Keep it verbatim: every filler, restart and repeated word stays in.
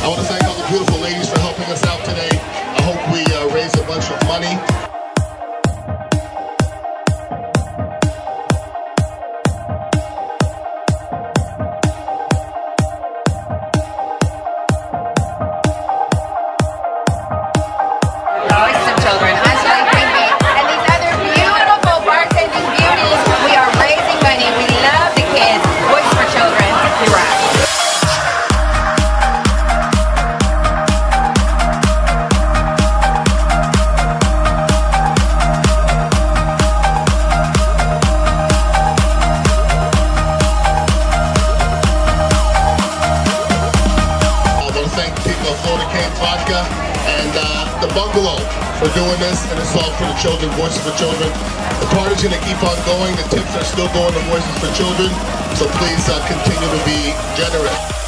I want to thank all the beautiful ladies for helping us out today. I hope we uh, raise a bunch of money. Voice of children, us like Pinky, and these other beautiful Bartending Beauties. We are raising money. We love the kids. Voice for children. We rock. Thank people of Florida Cane Vodka and uh, the Bungalow for doing this, and it's all for the children, Voices for Children. The party's going to keep on going. The tips are still going to Voices for Children, so please uh, continue to be generous.